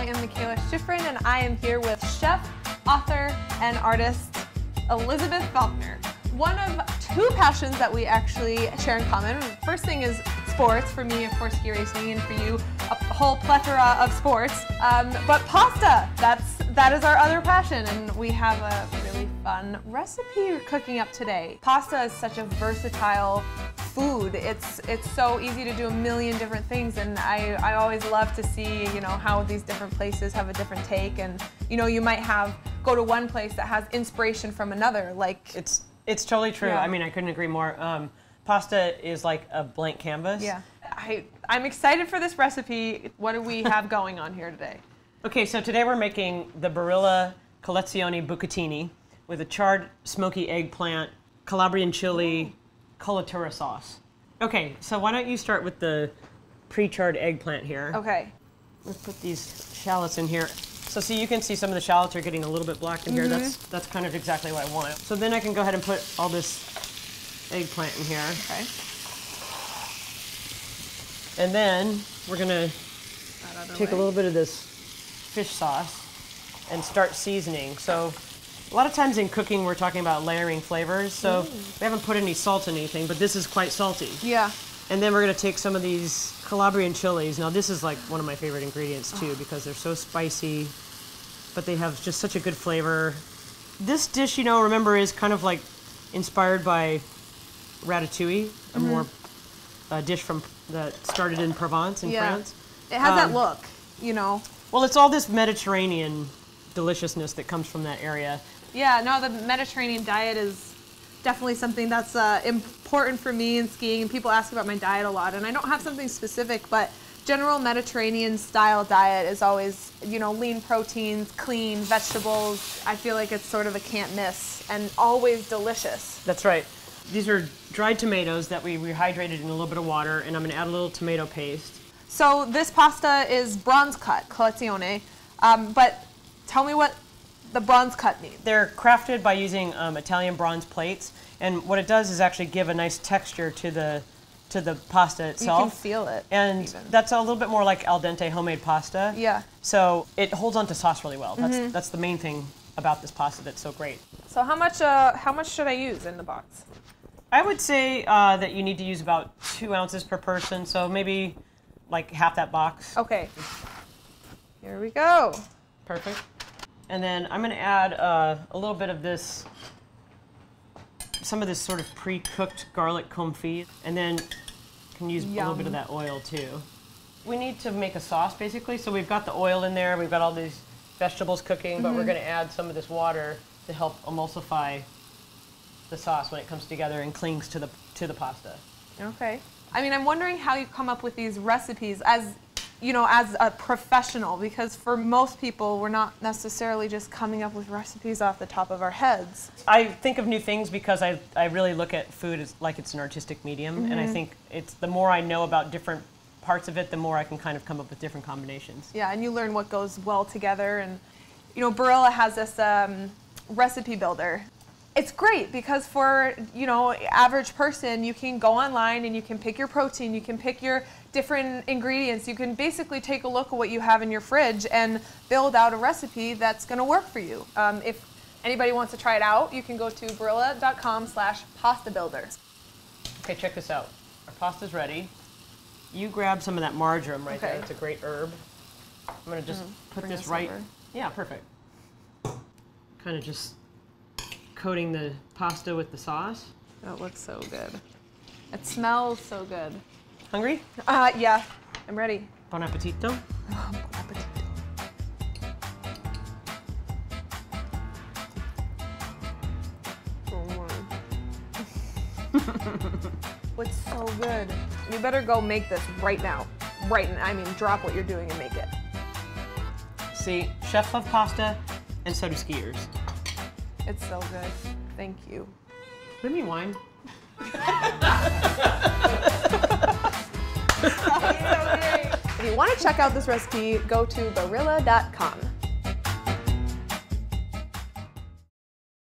am Michaela Schifrin, and I am here with chef, author, and artist Elizabeth Faulkner. One of two passions that we actually share in common. First thing is sports. For me, of course, ski racing, and for you, a whole plethora of sports. But pasta, that is our other passion, and we have a really fun recipe you're cooking up today. Pasta is such a versatile food. It's so easy to do a million different things, and I always love to see, you know, how these different places have a different take, and you know, you might go to one place that has inspiration from another. Like it's totally true. Yeah. I mean, I couldn't agree more. Pasta is like a blank canvas. Yeah. I'm excited for this recipe. What do we have going on here today? Okay, so today we're making the Barilla Collezione Bucatini with a charred smoky eggplant, Calabrian chili, colatura sauce. Okay, so why don't you start with the pre-charred eggplant here. Okay. Let's put these shallots in here. So see, you can see some of the shallots are getting a little bit black in here. That's kind of exactly what I want. So then I can go ahead and put all this eggplant in here. Okay. And then we're gonna take a little bit of this fish sauce and start seasoning. So a lot of times in cooking we're talking about layering flavors. So we haven't put any salt in anything, but this is quite salty. Yeah. And then we're gonna take some of these Calabrian chilies. Now this is like one of my favorite ingredients too, because they're so spicy, but they have just such a good flavor. This dish, you know, remember, is kind of like inspired by ratatouille, a more dish that started in Provence in France. It has that look, you know. Well, it's all this Mediterranean deliciousness that comes from that area. Yeah, no, the Mediterranean diet is definitely something that's important for me in skiing, and people ask about my diet a lot, and I don't have something specific, but general Mediterranean style diet is always, you know, lean proteins, clean vegetables. I feel like it's sort of a can't miss, and always delicious. That's right. These are dried tomatoes that we rehydrated in a little bit of water, and I'm going to add a little tomato paste. So this pasta is bronze cut, collezione, but tell me what the bronze cut means. They're crafted by using Italian bronze plates, and what it does is actually give a nice texture to the pasta itself. You can feel it. And even. that's a little bit more like al dente homemade pasta. Yeah. So it holds onto sauce really well. That's the main thing about this pasta that's so great. So how much should I use in the box? I would say that you need to use about 2 ounces per person, so maybe like half that box. Okay. Here we go. Perfect. And then I'm going to add a little bit of some of this sort of pre-cooked garlic confit, and then can use a little bit of that oil too. We need to make a sauce basically, so we've got the oil in there, we've got all these vegetables cooking, but we're going to add some of this water to help emulsify the sauce when it comes together and clings to the pasta. Okay. I mean, I'm wondering how you come up with these recipes as, you know, as a professional, because for most people, we're not necessarily just coming up with recipes off the top of our heads. I think of new things because I really look at food as like it's an artistic medium, and I think it's the more I know about different parts of it, the more I can kind of come up with different combinations. Yeah, and you learn what goes well together, and you know, Barilla has this recipe builder. It's great because for, you know, average person, you can go online and you can pick your protein, you can pick your different ingredients, you can basically take a look at what you have in your fridge and build out a recipe that's going to work for you. If anybody wants to try it out, you can go to barilla.com/pasta builder. Okay, check this out. Our pasta's ready. You grab some of that marjoram right there. Okay. It's a great herb. I'm going to just put this right. Over. Yeah, perfect. Kind of just coating the pasta with the sauce. That looks so good. It smells so good. Hungry? Yeah, I'm ready. Bon appetito. Oh, bon appetito. It's so good. You better go make this right now. I mean, drop what you're doing and make it. See, chefs love pasta, and so do skiers. It's so good. Thank you. Give me wine. If you want to check out this recipe, go to barilla.com.